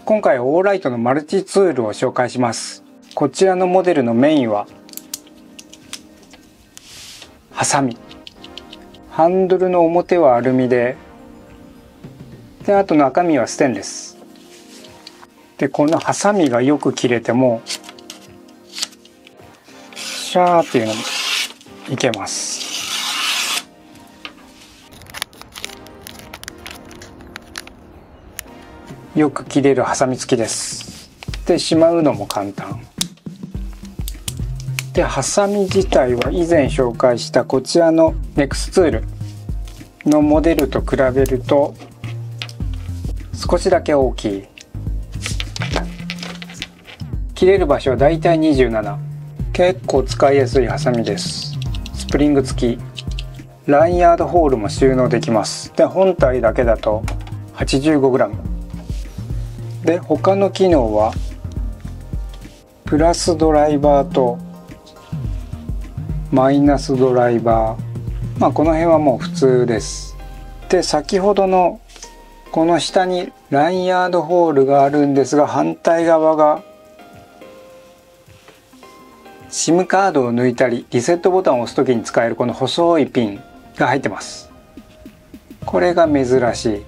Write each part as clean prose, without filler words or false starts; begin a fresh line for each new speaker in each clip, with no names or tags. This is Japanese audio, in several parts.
今回はオーライトのマルチツールを紹介します。こちらのモデルのメインはハサミ。ハンドルの表はアルミで、あと中身はステンレスで、このハサミがよく切れてもシャーっていうのもいけます。よく切れるハサミ付きです。で、しまうのも簡単で、ハサミ自体は以前紹介したこちらのネクスツールのモデルと比べると少しだけ大きい。切れる場所はだいたい27。結構使いやすいハサミです。スプリング付き。ラインヤードホールも収納できます。で、本体だけだと 85g で、他の機能はプラスドライバーとマイナスドライバー、この辺はもう普通です。で、先ほどのこの下にラインヤードホールがあるんですが、反対側が SIM カードを抜いたりリセットボタンを押す時に使えるこの細いピンが入ってます。これが珍しい。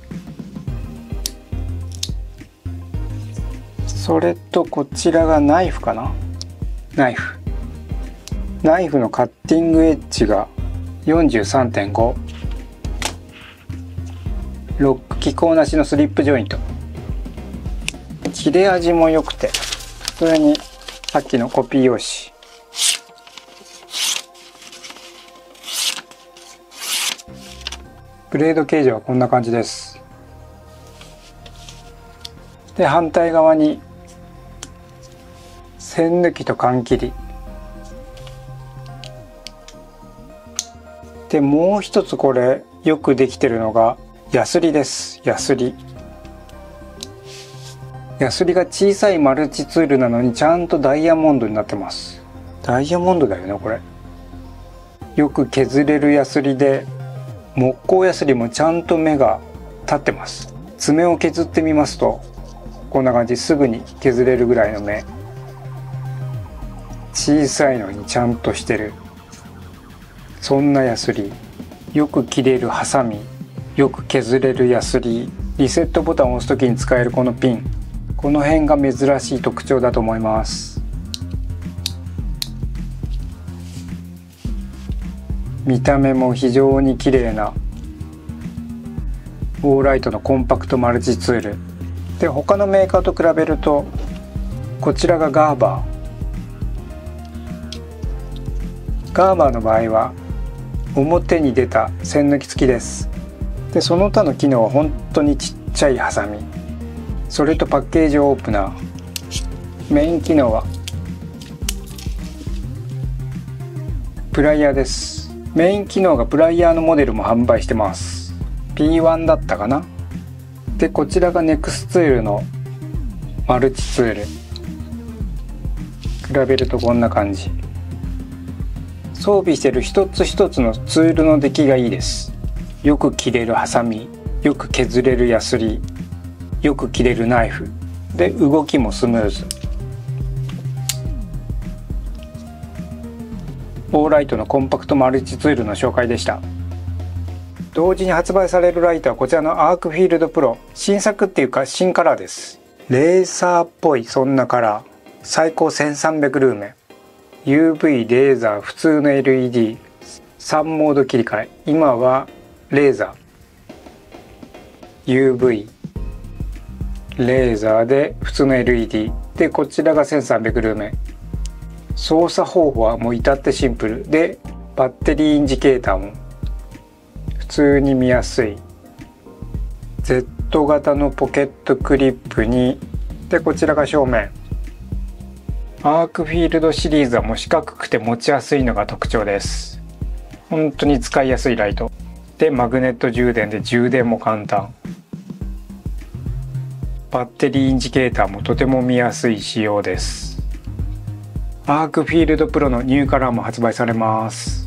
それとこちらがナイフかな。ナイフのカッティングエッジが 43.5、 ロック機構なしのスリップジョイント。切れ味も良くて、それにさっきのコピー用紙。ブレード形状はこんな感じです。で、反対側に線抜きと缶切りで、もう一つこれよくできてるのがヤスリです。ヤスリが小さいマルチツールなのにちゃんとダイヤモンドになってます。ダイヤモンドだよねこれ。よく削れるヤスリで、木工ヤスリもちゃんと目が立ってます。爪を削ってみますとこんな感じ。すぐに削れるぐらいの目。小さいのにちゃんとしてる、そんなヤスリ。よく切れるハサミ、よく削れるヤスリ、リセットボタンを押す時に使えるこのピン、この辺が珍しい特徴だと思います。見た目も非常に綺麗なオーライトのコンパクトマルチツールで、他のメーカーと比べるとこちらがガーバーの場合は表に出た線抜き付きです。で、その他の機能は本当にちっちゃいハサミ、それとパッケージオープナー。メイン機能はプライヤーです。メイン機能がプライヤーのモデルも販売してます。 P1 だったかな。で、こちらがネクスツールのマルチツール。比べるとこんな感じ。装備している一つ一つのツールの出来がいいです。よく切れるハサミ、よく削れるヤスリ、よく切れるナイフで、動きもスムーズ。オーライトのコンパクトマルチツールの紹介でした。同時に発売されるライトはこちらのアークフィールドプロ。新作っていうか新カラーです。レーサーっぽいそんなカラー。最高1300ルーメン。UV、レーザー、普通の LED、3モード切り替え。今はレーザー、UV、レーザーで普通の LED で、こちらが1300ルーメン。操作方法はもう至ってシンプルで、バッテリーインジケーターも普通に見やすい。 Z 型のポケットクリップに、でこちらが正面。アークフィールドシリーズはもう四角くて持ちやすいのが特徴です。本当に使いやすいライトで、マグネット充電で充電も簡単。バッテリーインジケーターもとても見やすい仕様です。アークフィールドプロのニューカラーも発売されます。